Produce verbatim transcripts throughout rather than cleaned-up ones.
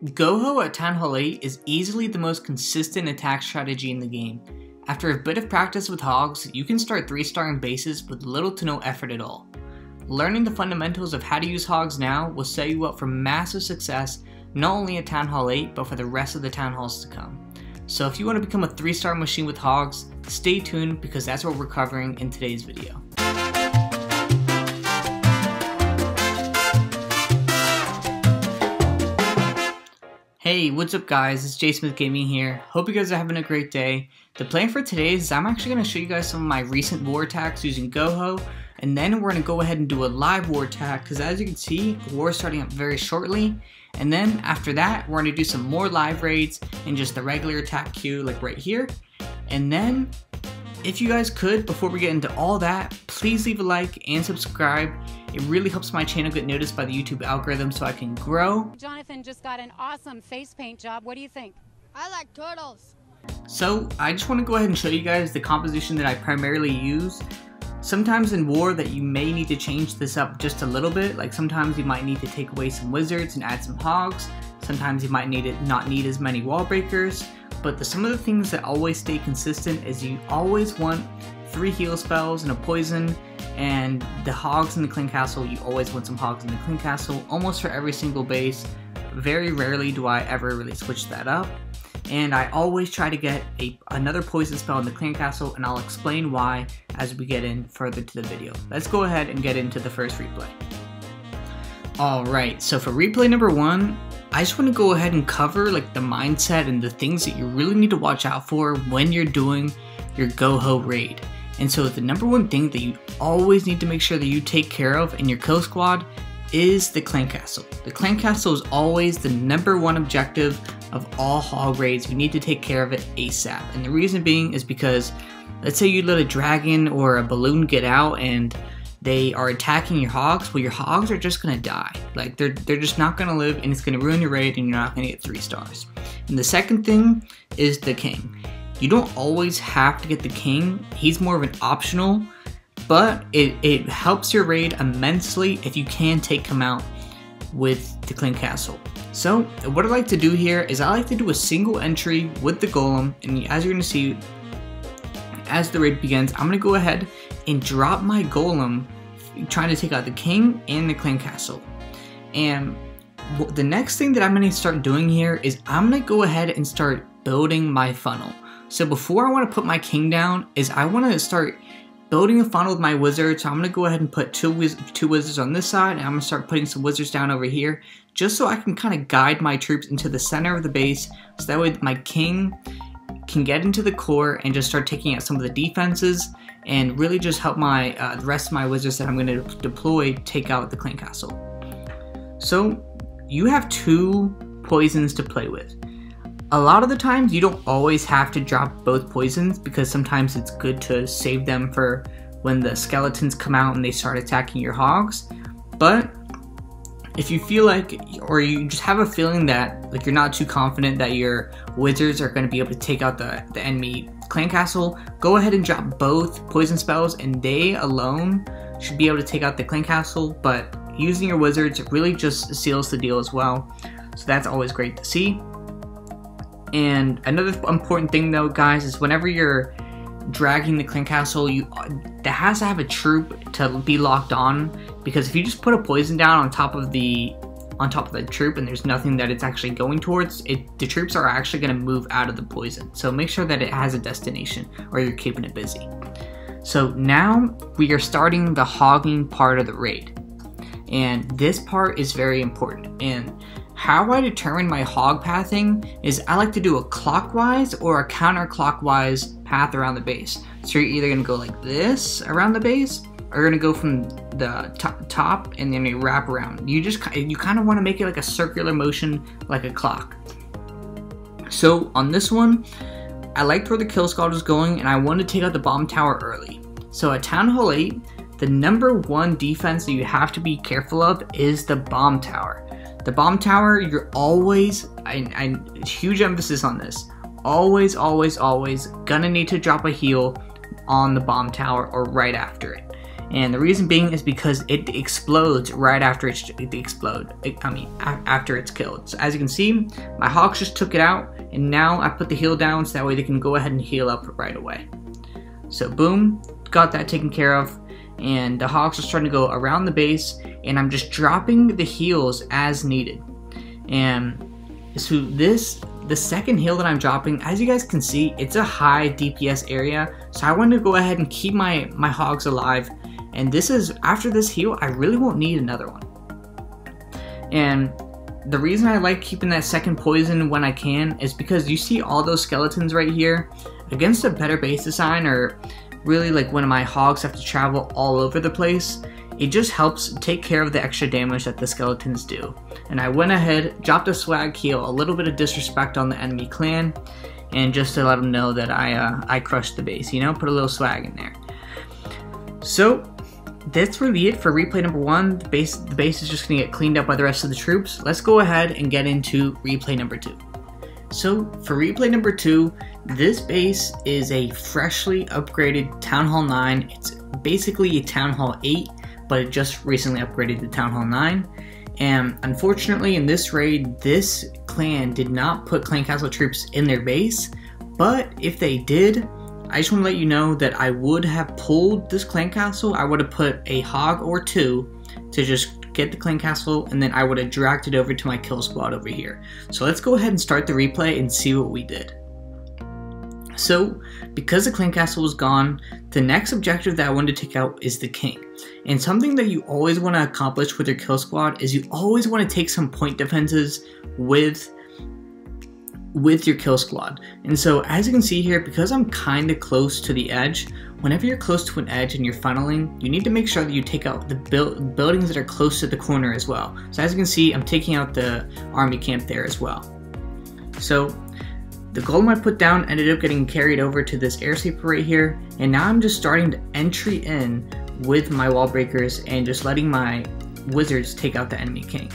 Goho at Town Hall eight is easily the most consistent attack strategy in the game. After a bit of practice with Hogs, you can start three starring bases with little to no effort at all. Learning the fundamentals of how to use Hogs now will set you up for massive success not only at Town Hall eight but for the rest of the Town Halls to come. So if you want to become a three star machine with Hogs, stay tuned because that's what we're covering in today's video. Hey, what's up guys, it's Jay Smith Gaming here. Hope you guys are having a great day. The plan for today is I'm actually going to show you guys some of my recent war attacks using Goho, and then we're going to go ahead and do a live war attack because as you can see, the war is starting up very shortly. And then after that, we're going to do some more live raids and just the regular attack queue like right here. And then, if you guys could, before we get into all that, please leave a like and subscribe. It really helps my channel get noticed by the YouTube algorithm so I can grow. Jonathan just got an awesome face paint job. What do you think? I like turtles. So I just want to go ahead and show you guys the composition that I primarily use. Sometimes in war that you may need to change this up just a little bit. Like sometimes you might need to take away some wizards and add some hogs. Sometimes you might need it not need as many wall breakers. But the, some of the things that always stay consistent is you always want three heal spells and a poison, and the hogs in the clan castle, you always want some hogs in the clan castle almost for every single base. Very rarely do I ever really switch that up. And I always try to get a, another poison spell in the clan castle, and I'll explain why as we get in further to the video. Let's go ahead and get into the first replay. Alright, so for replay number one, I just want to go ahead and cover like the mindset and the things that you really need to watch out for when you're doing your Goho raid. And so the number one thing that you always need to make sure that you take care of in your kill squad is the clan castle. The clan castle is always the number one objective of all hog raids. You need to take care of it ASAP. And the reason being is because let's say you let a dragon or a balloon get out and they are attacking your hogs, well your hogs are just gonna die. Like they're they're just not gonna live, and it's gonna ruin your raid and you're not gonna get three stars. And the second thing is the king. You don't always have to get the king, he's more of an optional, but it, it helps your raid immensely if you can take him out with the clan castle. So what I like to do here is I like to do a single entry with the golem, and as you're gonna see as the raid begins, I'm gonna go ahead and drop my golem trying to take out the king and the clan castle. And the next thing that I'm going to start doing here is I'm going to go ahead and start building my funnel. So before I want to put my king down is I want to start building a funnel with my wizard. So I'm going to go ahead and put two, wiz two wizards on this side, and I'm going to start putting some wizards down over here just so I can kind of guide my troops into the center of the base, so that way my king can get into the core and just start taking out some of the defenses and really just help my uh, the rest of my wizards that I'm going to deploy take out the clan castle. So you have two poisons to play with. A lot of the times you don't always have to drop both poisons because sometimes it's good to save them for when the skeletons come out and they start attacking your hogs. But if you feel like, or you just have a feeling that like you're not too confident that your wizards are going to be able to take out the, the enemy clan castle, go ahead and drop both poison spells and they alone should be able to take out the clan castle, but using your wizards really just seals the deal as well. So that's always great to see. And another important thing though guys is whenever you're dragging the clan castle, you that has to have a troop to be locked on, because if you just put a poison down on top of the on top of the troop and there's nothing that it's actually going towards, it the troops are actually going to move out of the poison. So make sure that it has a destination or you're keeping it busy. So now we are starting the hogging part of the raid, and this part is very important. And how I determine my hog pathing is I like to do a clockwise or a counterclockwise path around the base. So you're either going to go like this around the base, or you're going to go from the top, top and then you wrap around. You just you kind of want to make it like a circular motion, like a clock. So on this one, I liked where the kill squad was going, and I wanted to take out the bomb tower early. So at Town Hall eight, the number one defense that you have to be careful of is the bomb tower. The bomb tower, you're always, I, I, huge emphasis on this, always, always, always gonna need to drop a heal on the bomb tower or right after it. And the reason being is because it explodes right after it's it explode. I mean, after it's killed. So as you can see, my hogs just took it out, and now I put the heal down so that way they can go ahead and heal up right away. So boom, got that taken care of, and the hogs are starting to go around the base, and I'm just dropping the heals as needed. And so this, the second heal that I'm dropping, as you guys can see, it's a high D P S area, so I want to go ahead and keep my, my hogs alive. And this is, after this heal, I really won't need another one. And the reason I like keeping that second poison when I can is because you see all those skeletons right here. Against a better base design, or really like when my hogs have to travel all over the place, it just helps take care of the extra damage that the skeletons do. And I went ahead, dropped a swag heal, a little bit of disrespect on the enemy clan, and just to let them know that I uh, I crushed the base, you know, put a little swag in there. So that's really it for replay number one. The base, the base is just gonna get cleaned up by the rest of the troops. Let's go ahead and get into replay number two. So for replay number two, this base is a freshly upgraded Town Hall nine. It's basically a Town Hall eight, but it just recently upgraded to Town Hall nine. And unfortunately in this raid, this clan did not put Clan Castle troops in their base, but if they did, I just want to let you know that I would have pulled this Clan Castle. I would have put a hog or two to just get the Clan Castle, and then I would have dragged it over to my kill squad over here. So let's go ahead and start the replay and see what we did. So, because the Clan Castle was gone, the next objective that I wanted to take out is the King. And something that you always want to accomplish with your kill squad is you always want to take some point defenses with with your kill squad. And so as you can see here, because I'm kind of close to the edge, whenever you're close to an edge and you're funneling, you need to make sure that you take out the build buildings that are close to the corner as well. So as you can see, I'm taking out the army camp there as well. So the golem I put down ended up getting carried over to this air sweeper right here, and now I'm just starting to entry in with my wall breakers and just letting my wizards take out the enemy king.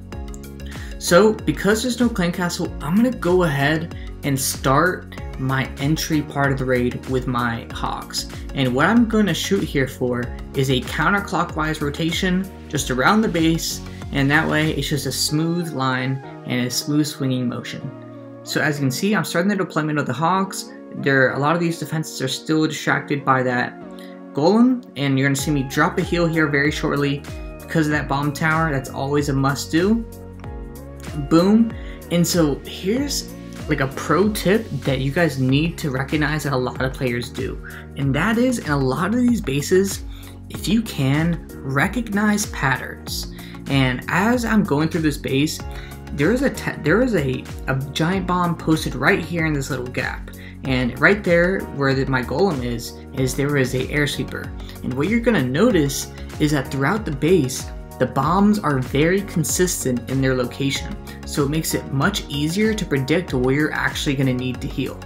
So because there's no Clan Castle, I'm going to go ahead and start my entry part of the raid with my hogs. And what I'm going to shoot here for is a counterclockwise rotation just around the base, and that way it's just a smooth line and a smooth swinging motion. So as you can see, I'm starting the deployment of the hogs. There, a lot of these defenses are still distracted by that golem, and you're going to see me drop a heal here very shortly because of that bomb tower. That's always a must do. Boom. And so here's like a pro tip that you guys need to recognize that a lot of players do, and that is, in a lot of these bases, if you can, recognize patterns. And as I'm going through this base, there is a there is a, a giant bomb posted right here in this little gap, and right there where the, my golem is is there is a air sweeper. And what you're gonna notice is that throughout the base, the bombs are very consistent in their location, so it makes it much easier to predict where you're actually going to need to heal.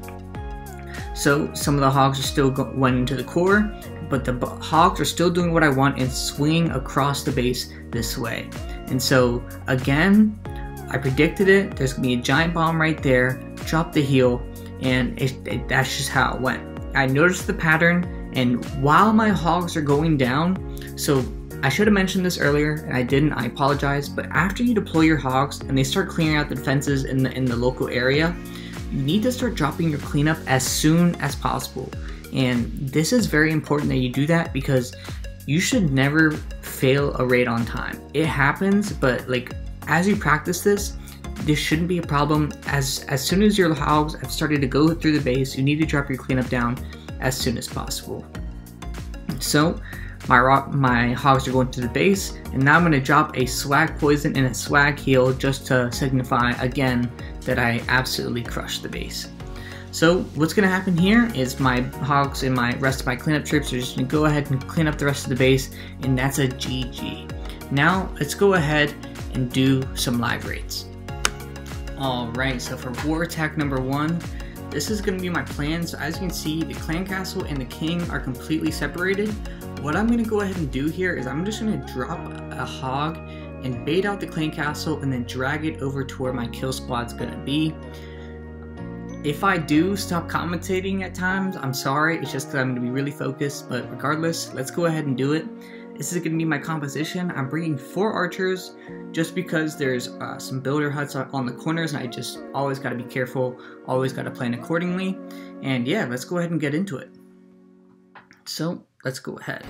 So some of the hogs are still going into the core, but the hogs are still doing what I want and swinging across the base this way. And so again, I predicted it. There's going to be a giant bomb right there, drop the heal, and it, it, that's just how it went. I noticed the pattern, and while my hogs are going down, so I should have mentioned this earlier, and I didn't, I apologize, but after you deploy your hogs and they start clearing out the defenses in the, in the local area, you need to start dropping your cleanup as soon as possible. And this is very important that you do that, because you should never fail a raid on time. It happens, but like as you practice this, this shouldn't be a problem. As, as soon as your hogs have started to go through the base, you need to drop your cleanup down as soon as possible. So My, rock, my hogs are going to the base, and now I'm going to drop a swag poison and a swag heal just to signify again that I absolutely crushed the base. So what's going to happen here is my hogs and my rest of my cleanup troops are just going to go ahead and clean up the rest of the base, and that's a G G. Now let's go ahead and do some live raids. Alright, so for war attack number one, this is going to be my plan. So as you can see, the Clan Castle and the King are completely separated. What I'm going to go ahead and do here is I'm just going to drop a hog and bait out the Clan Castle and then drag it over to where my kill squad's going to be. If I do stop commentating at times, I'm sorry, it's just because I'm going to be really focused, but regardless, let's go ahead and do it. This is going to be my composition. I'm bringing four archers just because there's uh, some builder huts on the corners, and I just always got to be careful, always got to plan accordingly. And yeah, let's go ahead and get into it. So let's go ahead.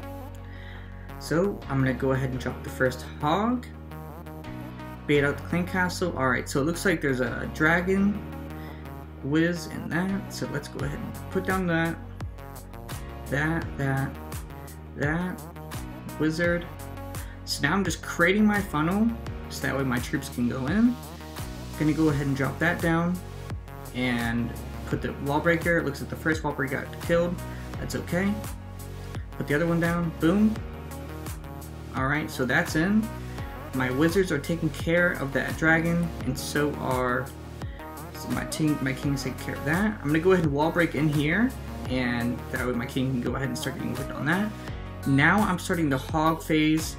So I'm going to go ahead and drop the first hog, bait out the clan castle. Alright, so it looks like there's a dragon, whiz, and that. So let's go ahead and put down that, that, that, that, wizard. So now I'm just creating my funnel so that way my troops can go in. I'm gonna go ahead and drop that down and put the wall breaker. It looks like the first wall breaker got killed. That's okay. Put the other one down. Boom. Alright, so that's in. My wizards are taking care of that dragon, and so are so my, king, my king's taking care of that. I'm gonna go ahead and wall break in here, and that way my king can go ahead and start getting worked on that. Now I'm starting the hog phase.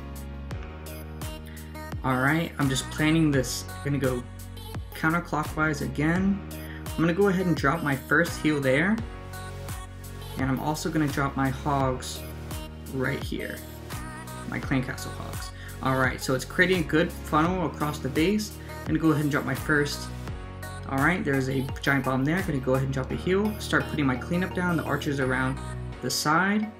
Alright, I'm just planning this. I'm gonna go counterclockwise again. I'm gonna go ahead and drop my first heal there. And I'm also gonna drop my hogs right here. My clan castle hogs. Alright, so it's creating a good funnel across the base. I'm gonna go ahead and drop my first. Alright, there's a giant bomb there. I'm gonna go ahead and drop a heal. Start putting my cleanup down, the archers around the side.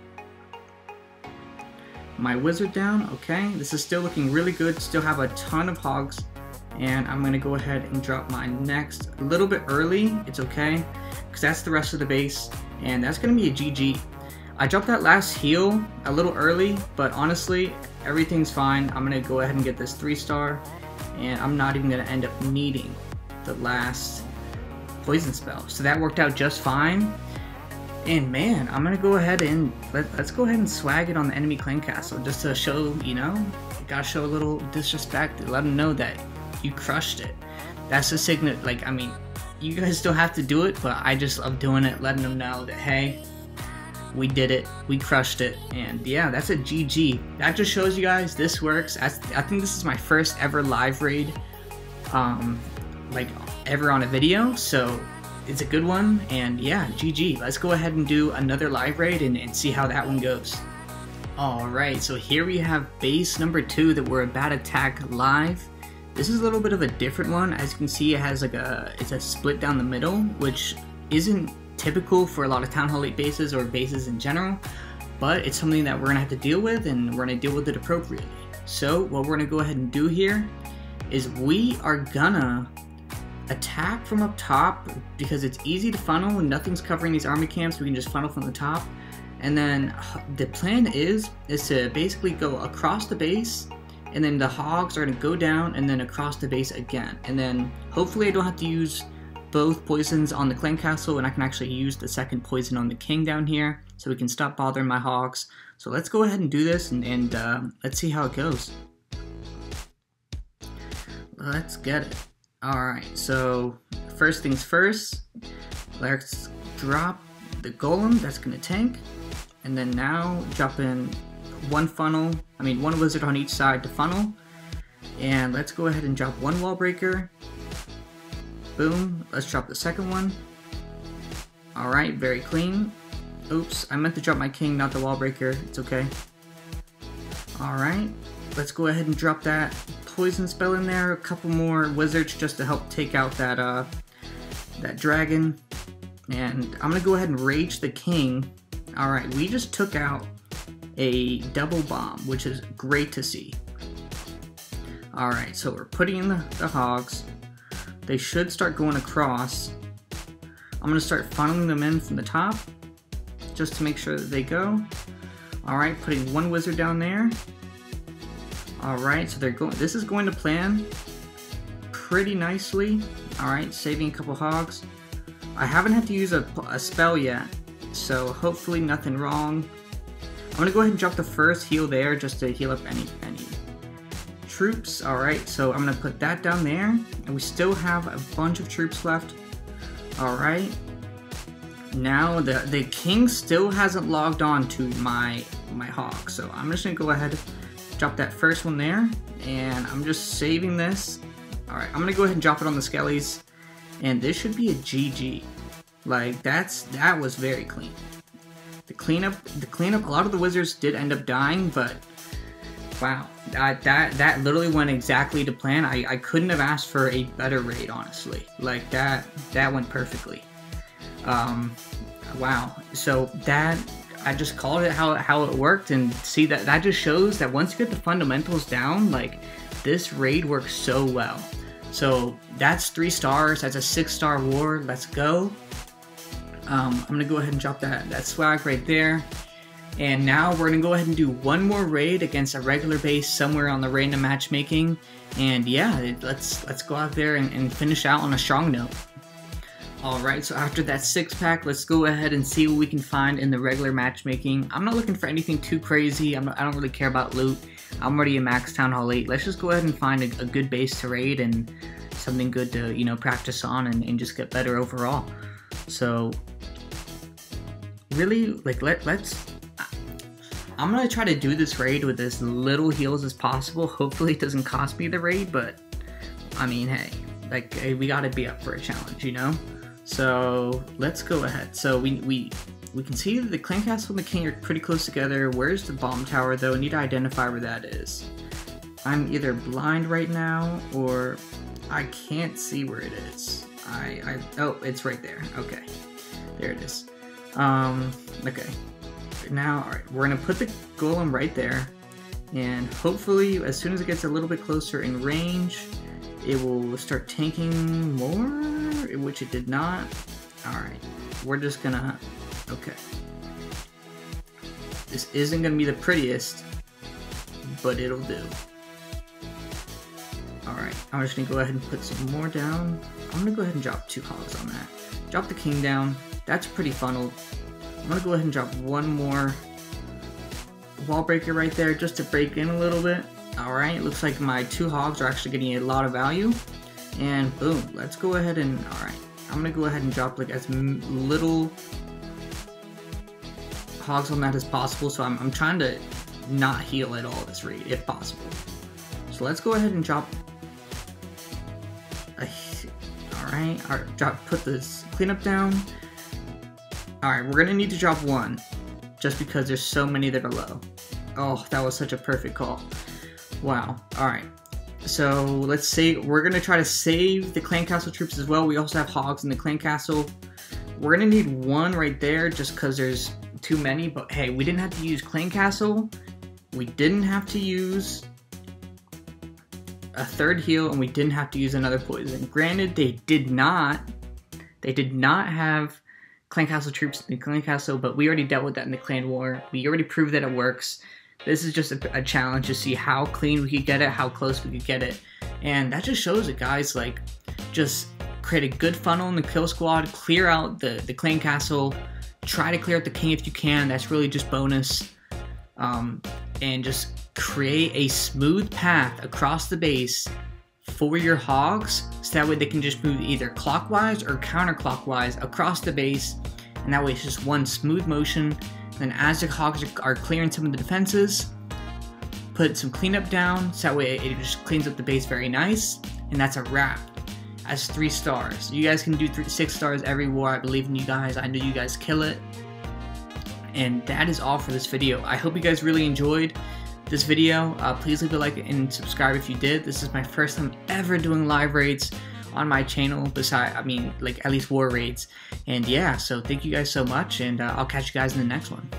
My wizard down, okay. This is still looking really good. Still have a ton of hogs. And I'm gonna go ahead and drop my next a little bit early. It's okay, because that's the rest of the base. And that's gonna be a G G. I dropped that last heal a little early, but honestly, everything's fine. I'm gonna go ahead and get this three star, and I'm not even gonna end up needing the last poison spell. So that worked out just fine. And man, I'm gonna go ahead and let, let's go ahead and swag it on the enemy clan castle just to show, you know, you gotta show a little disrespect, let them know that you crushed it. That's the signal. Like, I mean, you guys still have to do it, but I just love doing it, letting them know that, hey, we did it, we crushed it. And yeah, that's a G G. That just shows you guys this works. I, I think this is my first ever live raid, um, like ever on a video, so it's a good one. And yeah, G G. Let's go ahead and do another live raid and, and see how that one goes. Alright, so here we have base number two that we're about to attack live. This is a little bit of a different one. As you can see, it has like a, it's a split down the middle, which isn't typical for a lot of Town Hall eight bases or bases in general, but it's something that we're gonna have to deal with, and we're gonna deal with it appropriately. So what we're gonna go ahead and do here is we are gonna attack from up top because it's easy to funnel and nothing's covering these army camps. We can just funnel from the top, and then the plan is is to basically go across the base, and then the hogs are gonna go down and then across the base again, and then hopefully I don't have to use both poisons on the clan castle, and I can actually use the second poison on the king down here, so we can stop bothering my hogs. So let's go ahead and do this, and, and uh, let's see how it goes. Let's get it. Alright, so first things first, let's drop the golem, that's gonna tank, and then now drop in one funnel, I mean one wizard on each side to funnel, and let's go ahead and drop one wall breaker. Boom, let's drop the second one. Alright, very clean. Oops, I meant to drop my king, not the wall breaker. It's okay. Alright, let's go ahead and drop that poison spell in there. A couple more wizards just to help take out that uh, that dragon. And I'm gonna go ahead and rage the king. Alright, we just took out a double bomb, which is great to see. Alright, so we're putting in the, the hogs. They should start going across. I'm going to start funneling them in from the top just to make sure that they go. Alright, putting one wizard down there. Alright, so they're going. This is going to plan pretty nicely. Alright, saving a couple hogs. I haven't had to use a, a spell yet, so hopefully nothing wrong. I'm going to go ahead and drop the first heal there just to heal up any, any troops. Alright, so I'm going to put that down there, and we still have a bunch of troops left. Alright, now the, the king still hasn't logged on to my, my hog, so I'm just going to go ahead and drop that first one there, and I'm just saving this. Alright, I'm going to go ahead and drop it on the skellies, and this should be a G G. Like that's that was very clean. The cleanup, the cleanup. A lot of the wizards did end up dying, but wow, that that that literally went exactly to plan. I I couldn't have asked for a better raid, honestly. Like that that went perfectly. Um, wow. So that I just called it how how it worked, and see that that just shows that once you get the fundamentals down, like this raid works so well. So that's three stars. That's a six star war. Let's go. Um, I'm gonna go ahead and drop that that swag right there. And now we're gonna go ahead and do one more raid against a regular base somewhere on the random matchmaking. And yeah, let's let's go out there and, and finish out on a strong note. Alright, so after that six pack, let's go ahead and see what we can find in the regular matchmaking. I'm not looking for anything too crazy. I'm not, I don't really care about loot. I'm already a max Town Hall eight. Let's just go ahead and find a, a good base to raid and something good to, you know, practice on and, and just get better overall. So really, like, let, let's I'm gonna try to do this raid with as little heals as possible. Hopefully it doesn't cost me the raid, but I mean, hey, like, hey, we gotta be up for a challenge, you know? So let's go ahead. So we we we can see that the clan castle and the king are pretty close together. Where's the bomb tower though? I need to identify where that is. I'm either blind right now or I can't see where it is. I, I oh, it's right there. Okay, there it is. Um, okay. Now, all right, we're gonna put the golem right there, and hopefully, as soon as it gets a little bit closer in range, it will start tanking more, which it did not. All right, we're just gonna, okay. This isn't gonna be the prettiest, but it'll do. All right, I'm just gonna go ahead and put some more down. I'm gonna go ahead and drop two hogs on that. Drop the king down. That's pretty funneled. I'm gonna go ahead and drop one more wall breaker right there just to break in a little bit. Alright, looks like my two hogs are actually getting a lot of value. And boom, let's go ahead and, alright, I'm gonna go ahead and drop like as little hogs on that as possible. So I'm, I'm trying to not heal at all this raid if possible. So let's go ahead and drop a, alright, alright, drop, put this cleanup down. Alright, we're gonna need to drop one, just because there's so many that are low. Oh, that was such a perfect call. Wow. Alright, so let's say we're gonna try to save the clan castle troops as well. We also have hogs in the clan castle. We're gonna need one right there, just because there's too many, but hey, we didn't have to use clan castle. We didn't have to use a third heal, and we didn't have to use another poison. Granted, they did not, they did not have clan castle troops in the clan castle, but we already dealt with that in the clan war. We already proved that it works. This is just a, a challenge to see how clean we could get it, how close we could get it, and that just shows it, guys. Like, just create a good funnel in the kill squad, clear out the the clan castle, try to clear out the king if you can. That's really just bonus, um, and just create a smooth path across the base for your hogs, so that way they can just move either clockwise or counterclockwise across the base, and that way it's just one smooth motion. And then as the hogs are clearing some of the defenses, put some cleanup down, so that way it just cleans up the base very nice, and that's a wrap. As three stars. You guys can do three, six stars every war. I believe in you guys. I know you guys kill it. And that is all for this video. I hope you guys really enjoyed this video. Uh, please leave a like and subscribe if you did. This is my first time ever doing live raids on my channel, besides, I mean, like, at least war raids. And yeah, so thank you guys so much, and uh, I'll catch you guys in the next one.